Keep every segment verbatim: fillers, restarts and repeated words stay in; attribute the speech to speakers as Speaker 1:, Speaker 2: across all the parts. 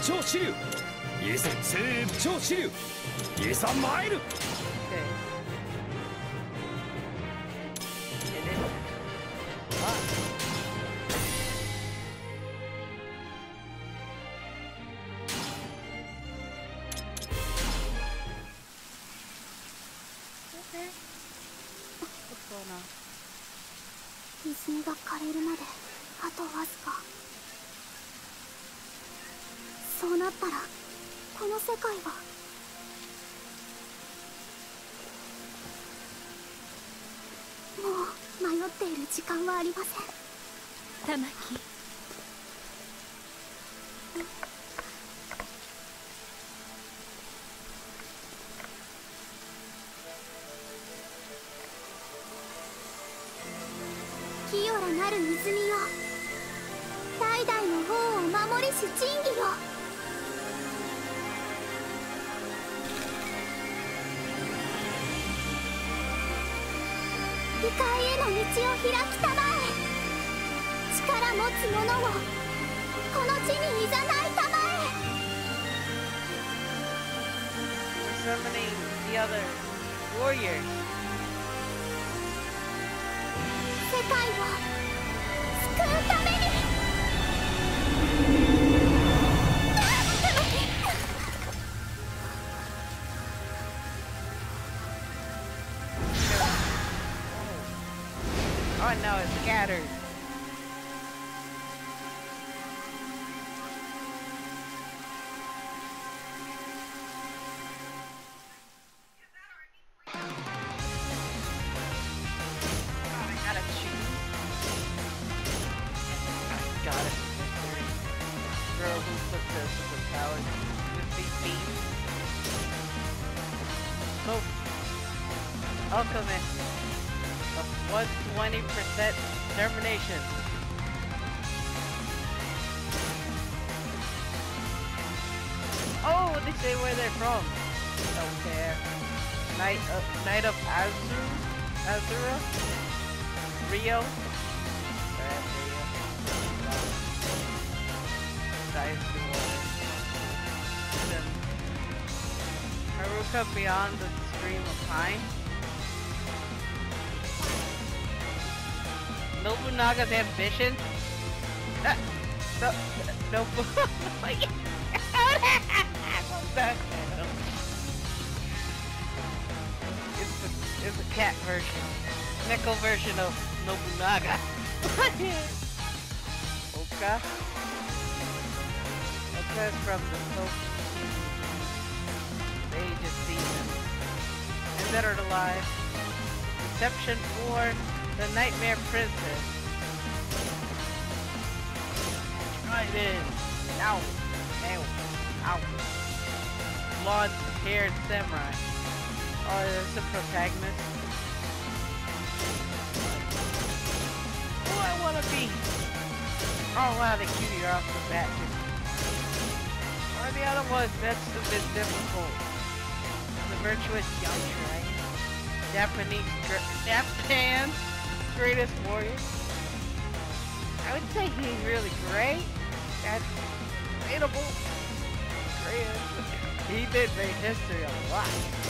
Speaker 1: 超支流いざ西部超支流いざ参る。
Speaker 2: 泉が枯れるまであとわずか。そうなったらこの世界はもう迷っている時間はありません。
Speaker 3: 玉木、
Speaker 2: 清らなる泉よ、代々の王を守りし仁義よ。異界への道を開きたまえ。力持つ者をこの地にいざないたまえ。
Speaker 4: We're summoning the other warriors.
Speaker 2: 世界を救うために。
Speaker 4: Oh no, it's scattered. Alchemist of one hundred twenty percent determination. Oh, they say where they're from. Don't care. Knight of Knight of Azur, Azura, Rio. Alright, Rio. Dice the water. Then Haruka beyond the stream of time. Nobunaga's ambition? Uh, no, no, what the hell? It's the, it's the cat version. Neko version of Nobunaga. Oka? Oka is from the Soap The Age of Season. And Dead or Alive. Reception for the Nightmare Princess. Right in. Ow. Ow. Ow. Blonde-haired samurai. Oh, there's a protagonist. Who I want to be? Oh wow, the cutie are off the bat. Or the other ones, that's a bit difficult. The virtuous young shrine. Japanese, Japan's greatest warrior. I would say he's really great. That's relatable. Great. He did make history a lot.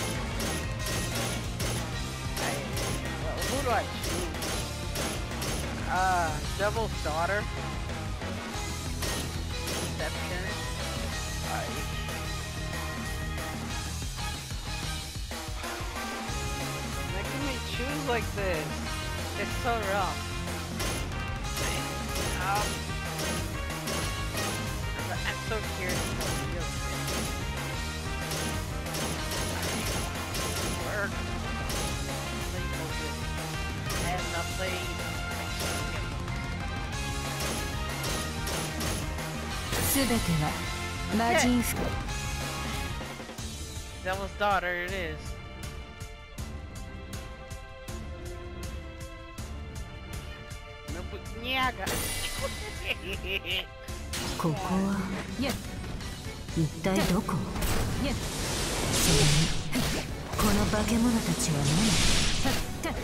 Speaker 4: I, well, who do I choose? Uh, Devil's Daughter. Deception. Uh, Making me choose like this. It's so rough. Um, I'm so curious how it feels. Work. Play focus. I have not played. Devil's Daughter, it is. Nyaga.
Speaker 3: ここは一体どこ？それにこの化け物たちは何？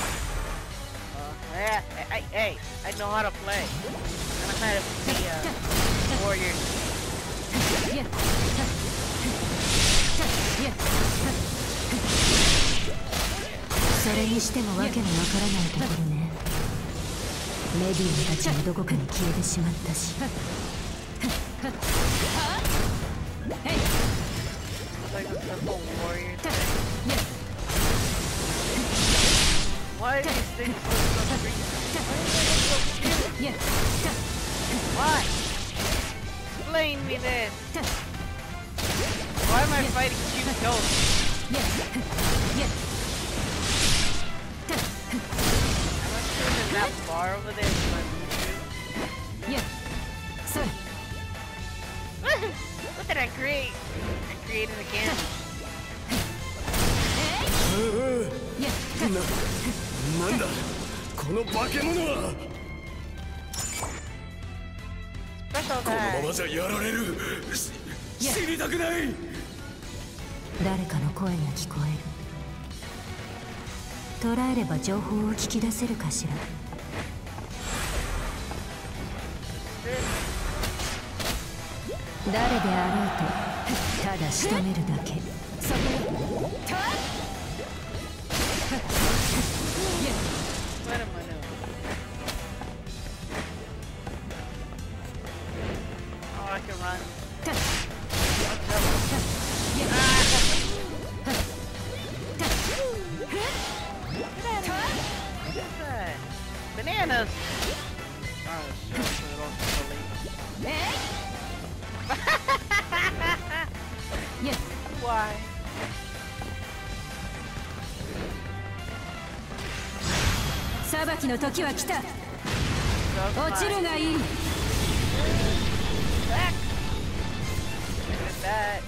Speaker 4: Hey, hey, hey, I know how to play. I know how to be a warrior.
Speaker 3: それにしてもわけのわからないところね。メディアたちもどこかに消えてしまったし。
Speaker 4: Like a simple warrior thing. Why are these things look so creepy? Why? Explain me this. Why am I fighting cute ghosts? I'm not sure there's that bar over there for my move. What did I create? I created a cannon.
Speaker 1: な、なんだこの化け物は。
Speaker 4: Special
Speaker 1: このま
Speaker 4: attack.
Speaker 1: まじゃやられる。し死にたくない。
Speaker 3: 誰かの声が聞こえる。捉えれば情報を聞き出せるかしら。誰であろうとただ仕留めるだけ。そこよ。
Speaker 4: Wait a minute. Oh, I can run. Bananas! Oh, shit, so they don't believe. Why?
Speaker 3: 裁きの時は来た。
Speaker 4: That's
Speaker 3: 落ちる
Speaker 4: fine.
Speaker 3: がいい。
Speaker 4: Back! Look at that.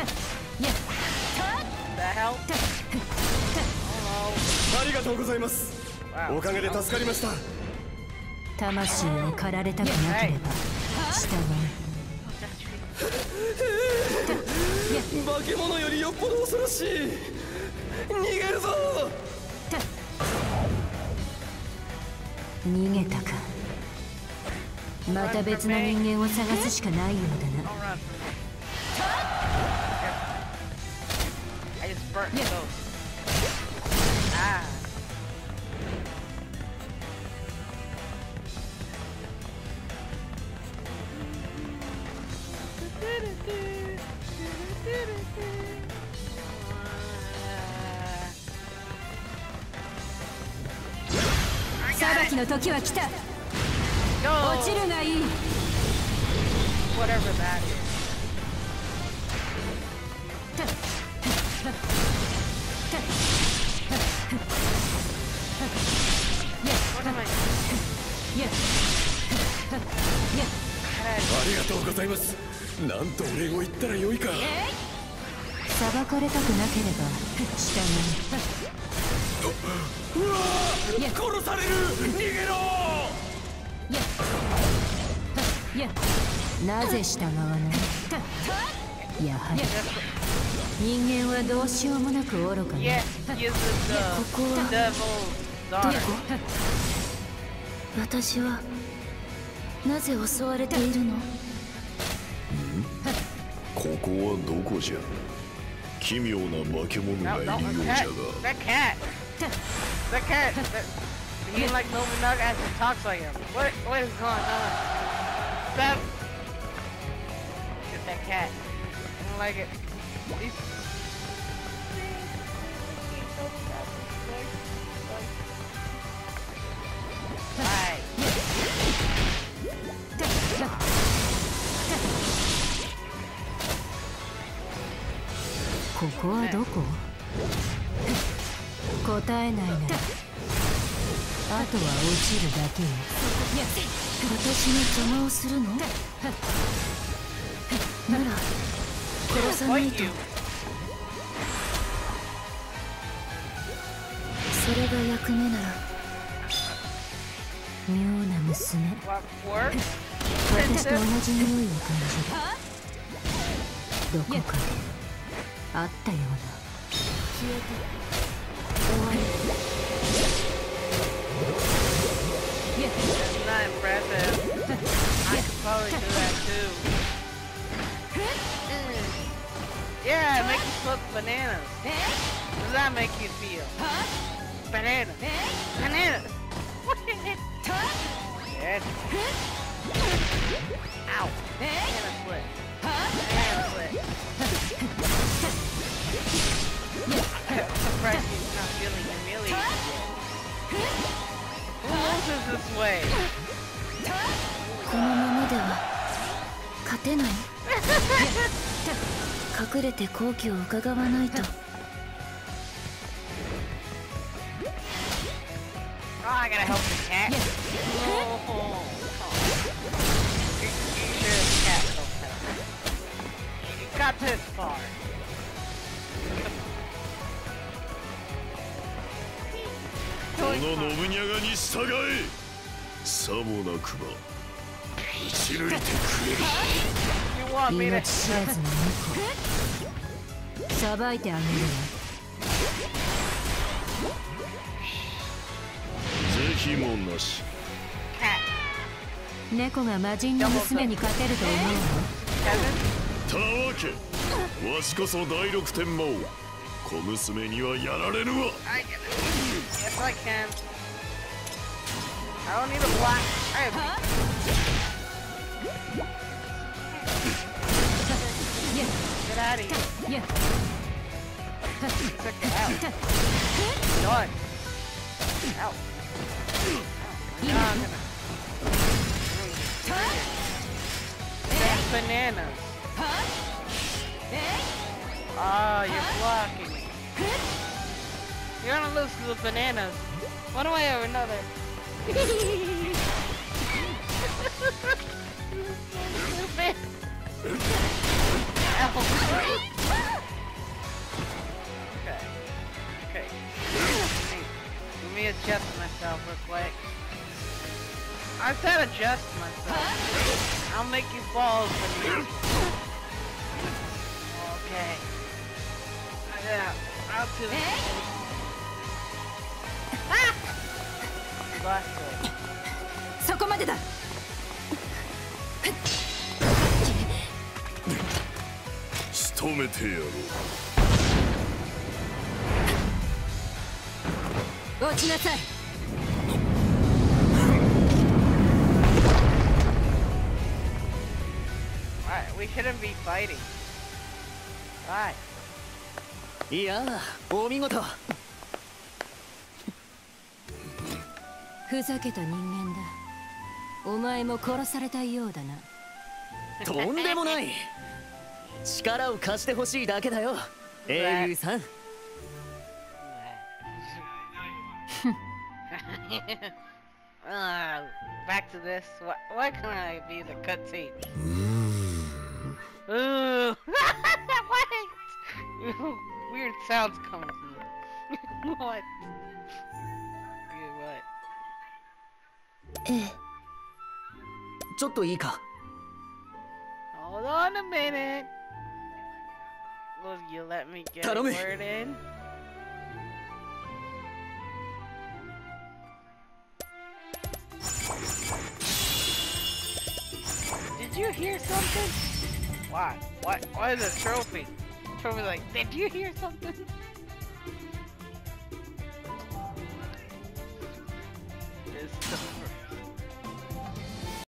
Speaker 4: The hell? Oh
Speaker 1: ありがとうございます。
Speaker 4: no.
Speaker 1: おかげで助かりました。
Speaker 3: 魂を狩られたくなければ従え。
Speaker 1: 化け物よりよっぽど恐ろしい。逃げるぞ。
Speaker 3: 逃げたか。また別の人間を探すしかないようだ
Speaker 4: Don't
Speaker 3: な。
Speaker 4: run from me. I just burnt those. Ah. I
Speaker 3: 裁
Speaker 4: got
Speaker 3: き
Speaker 4: it.
Speaker 3: の時は来た。
Speaker 4: Go.
Speaker 3: 落ちるがいい。
Speaker 4: Whatever that is. What am I?
Speaker 1: ありがとうございます。なんとお礼を言ったらよいか。
Speaker 3: 裁かれたくなければ従
Speaker 1: うわー、殺される。逃げろ。
Speaker 3: え。なぜ従わない。やはり人間はどうしようもなく愚かね。
Speaker 4: Yes, he is the, the devil's daughter.
Speaker 2: 私はなぜ襲われているの？
Speaker 5: ここはどこじゃ。奇妙な化け物が
Speaker 4: No,
Speaker 5: いる
Speaker 4: no,
Speaker 5: よう
Speaker 4: that
Speaker 5: じゃ
Speaker 4: cat.
Speaker 5: が。
Speaker 4: That cat. That cat. That, he like Nobunaga actually talks like him. What? What is going on? That. Get that cat. I don't like it. He's. Right.
Speaker 3: ここはどこ？答えないならあとは落ちるだけよ。
Speaker 2: 私の邪魔をするの？なら殺さないと。
Speaker 4: You.
Speaker 2: それが役目なら。
Speaker 3: 妙な娘。
Speaker 4: What work?
Speaker 3: 私と同じ匂いを感じる。どこかであったような。
Speaker 2: 消えて終わり。
Speaker 4: That's not impressive. I could probably do that too. Yeah, it makes you flip bananas. How does that make you feel? Bananas. Bananas. What is it? Dead. Ow. Banana split. Banana split. I'm surprised he's not feeling humiliated yet. Who loses this way?
Speaker 2: このままでは勝てない。隠れて好機を伺わないと。
Speaker 4: Oh, I gotta help the cat. Oh, oh, oh. You, you sure the cat helped her? You got this far.
Speaker 5: この信長に従え。さもなくば打ち抜いてくれる。
Speaker 4: You want me to?
Speaker 3: 命知らずの猫さばいてあげるわ。
Speaker 5: 是非もなし。
Speaker 3: 猫が魔人の娘に勝てると思うの？
Speaker 5: たわけ、わしこそ第六天魔王。小娘にはやられぬわ。
Speaker 4: I can. Yes, I can. I don't need a block. I have. Get out of here.
Speaker 3: Yeah.
Speaker 4: Check it out. Done. Ow. Now I'm gonna. That's bananas. Ah, oh, you're blocking me. You're gonna lose to the bananas. One way or another. Stupid. Okay. Okay. Let me adjust myself real quick. I said adjust myself. I'll make you fall for me. Okay. Yeah, I'll do it. Ah! Busted.
Speaker 3: そこまでだ。
Speaker 5: 仕留めてやろう。
Speaker 3: 落ちなさい。
Speaker 4: Alright, we shouldn't be fighting. Why?
Speaker 6: いやー、お見事。
Speaker 3: ふざけた人間だ。お前も殺されたようだな。
Speaker 6: とんでもない。力を貸してほしいだけだよ、英雄さん。
Speaker 4: uh, back to this. Why, why can't I be the cutscene? Ooh. What? Weird sounds coming from it. What? Yeah, what?
Speaker 2: ええ。
Speaker 6: ちょっといいか。
Speaker 4: Hold on a minute. Will you let me get a word in? Did you hear something? Why? Why? Why is a trophy? Trophy like, did you hear something? It's